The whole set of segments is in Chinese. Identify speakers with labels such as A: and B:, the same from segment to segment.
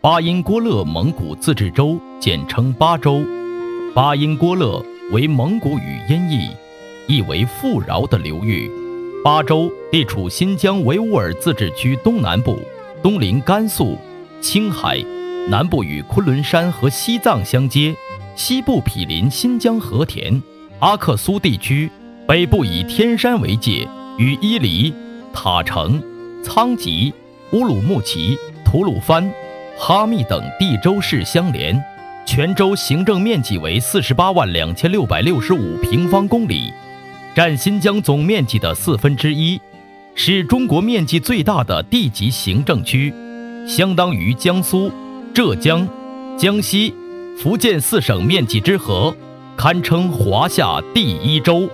A: 巴音郭勒蒙古自治州，简称巴州。巴音郭勒为蒙古语音译，意为富饶的流域。巴州地处新疆维吾尔自治区东南部，东临甘肃、青海，南部与昆仑山和西藏相接，西部毗邻新疆和田、阿克苏地区，北部以天山为界，与伊犁、塔城、仓吉、乌鲁木齐、吐鲁番、哈密等地州市相连。全州行政面积为482665平方公里，占新疆总面积的1/4，是中国面积最大的地级行政区，相当于江苏、浙江、江西、福建4省面积之和，堪称华夏第1州。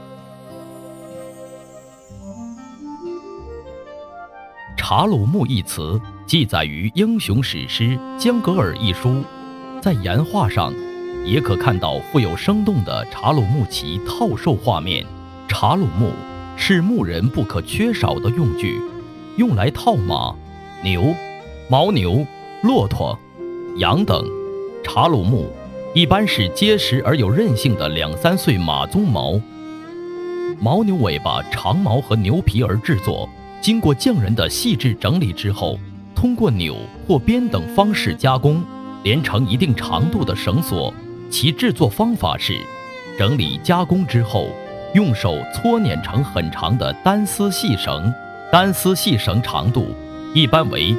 A: 察鲁木一词记载于英雄史诗《江格尔》一书，在岩画上也可看到富有生动的察鲁木齐套兽画面。察鲁木是牧人不可缺少的用具，用来套马、牛、牦牛、骆驼、羊等。察鲁木一般是结实而有韧性的2-3岁马鬃毛，牦牛尾巴长毛和牛皮而制作，经过匠人的细致整理之后，通过扭或编等方式加工，连成一定长度的绳索。其制作方法是，整理加工之后，用手搓捻成很长的单丝细绳，单丝细绳长度一般为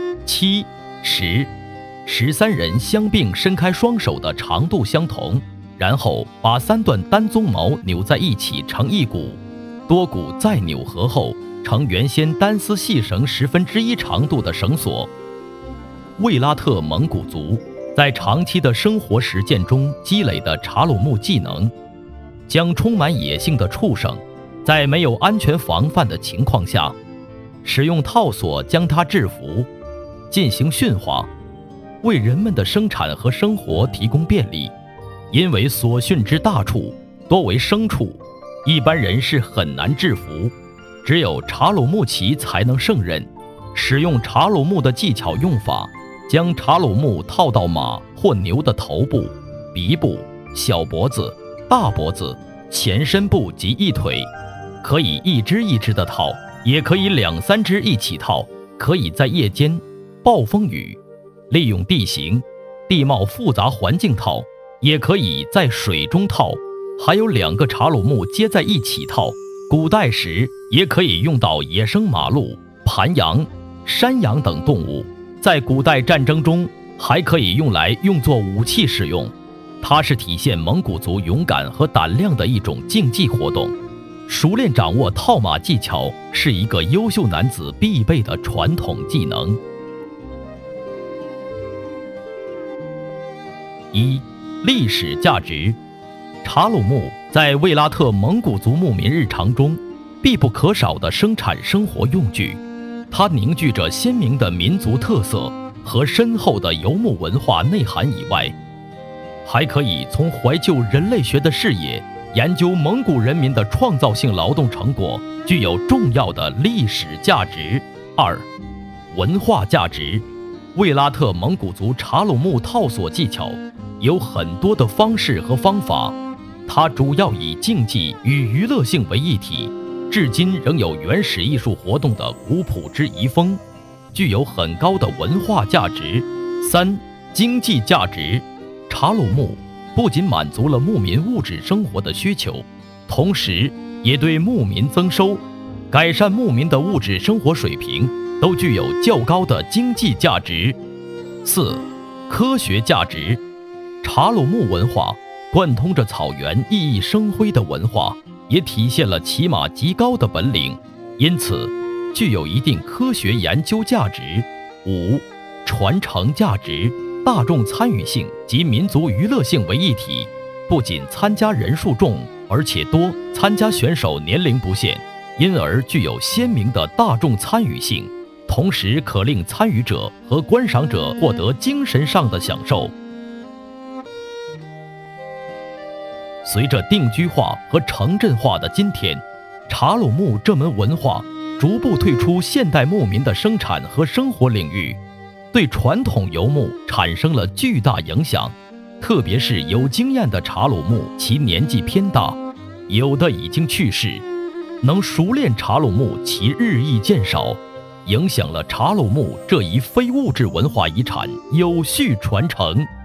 A: 7、10、13人相并伸开双手的长度相同，然后把3段单鬃毛扭在一起成一股，多股再扭合后成原先单丝细绳1/10长度的绳索。卫拉特蒙古族在长期的生活实践中积累的察鲁木技能，将充满野性的畜生在没有安全防范的情况下，使用套索将它制服，进行驯化，为人们的生产和生活提供便利。因为所驯之大畜多为牲畜，一般人是很难制服，只有察鲁木齐才能胜任。使用察鲁木的技巧用法，将察鲁木套到马或牛的头部、鼻部、小脖子、大脖子、前身部及一腿，可以一只一只的套，也可以2-3只一起套，可以在夜间、暴风雨、利用地形、地貌复杂环境套，也可以在水中套，还有2个察鲁木接在一起套。古代时也可以用到野生马鹿、盘羊、山羊等动物，在古代战争中还可以用作武器使用。它是体现蒙古族勇敢和胆量的一种竞技活动。熟练掌握套马技巧是一个优秀男子必备的传统技能。1、历史价值。察鲁木在卫拉特蒙古族牧民日常中必不可少的生产生活用具，它凝聚着鲜明的民族特色和深厚的游牧文化内涵以外，还可以从怀旧人类学的视野研究蒙古人民的创造性劳动成果，具有重要的历史价值。2、文化价值。卫拉特蒙古族察鲁木套索技巧有很多的方式和方法，它主要以竞技与娱乐性为一体，至今仍有原始艺术活动的古朴之遗风，具有很高的文化价值。3、经济价值。察鲁木不仅满足了牧民物质生活的需求，同时也对牧民增收、改善牧民的物质生活水平都具有较高的经济价值。4、科学价值。察鲁木文化贯通着草原熠熠生辉的文化，也体现了骑马极高的本领，因此具有一定科学研究价值。5、传承价值。大众参与性及民族娱乐性为一体，不仅参加人数众，而且多，参加选手年龄不限，因而具有鲜明的大众参与性，同时可令参与者和观赏者获得精神上的享受。随着定居化和城镇化的今天，察鲁木这门文化逐步退出现代牧民的生产和生活领域， 对传统游牧产生了巨大影响。特别是有经验的查鲁木，其年纪偏大，有的已经去世，能熟练查鲁木其日益渐少，影响了查鲁木这一非物质文化遗产有序传承。